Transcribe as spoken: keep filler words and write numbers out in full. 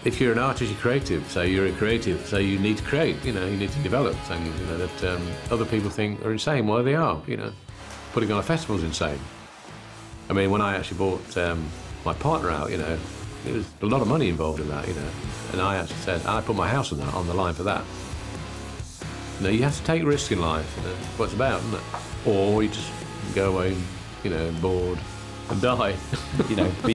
if you're an artist, you're creative, so you're a creative, so you need to create, you know, you need to develop things, you know, that um, other people think are insane. Well, they are, you know. Putting on a festival's insane. I mean, when I actually bought um, my partner out, you know, there was a lot of money involved in that, you know, and I actually said, I put my house on that, on the line for that. You know, you have to take risks in life, you know, that's what it's about, isn't it? Or you just go away, you know, bored and die. You know.